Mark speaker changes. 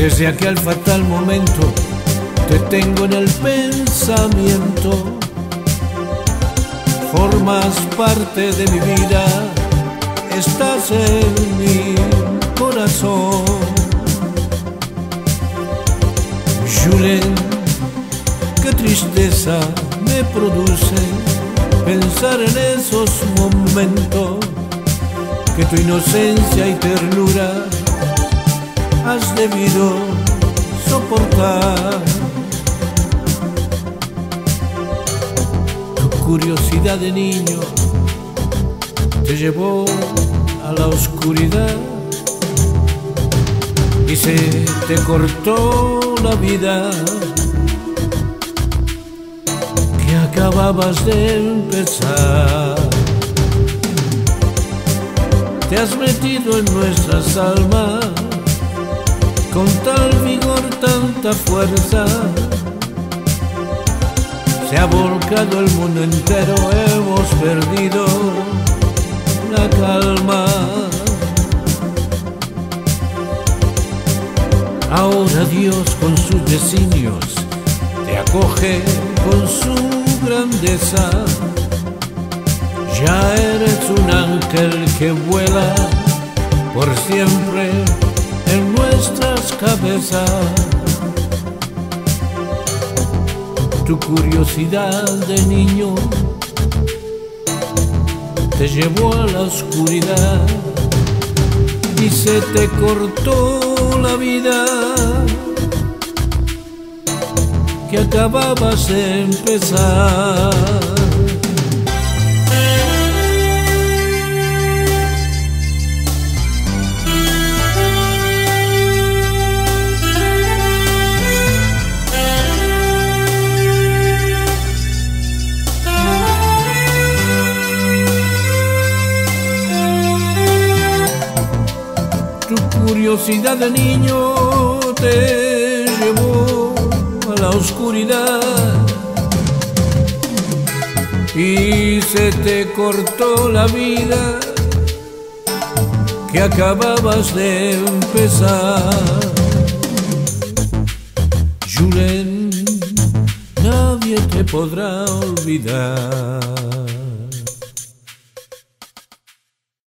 Speaker 1: Desde aquel fatal momento te tengo en el pensamiento. Formas parte de mi vida, estás en mi corazón. Julen, qué tristeza me produce pensar en esos momentos que tu inocencia y ternura has debido soportar. Tu curiosidad de niño te llevó a la oscuridad y se te cortó la vida que acababas de empezar. Te has metido en nuestras almas con tal vigor, tanta fuerza. Se ha volcado el mundo entero, hemos perdido la calma. Ahora Dios con sus designios te acoge con su grandeza. Ya eres un ángel que vuela por siempre en nuestras cabezas. Tu curiosidad de niño te llevó a la oscuridad y se te cortó la vida que acababas de empezar. Tu curiosidad de niño te llevó a la oscuridad y se te cortó la vida que acababas de empezar. Julen, nadie te podrá olvidar.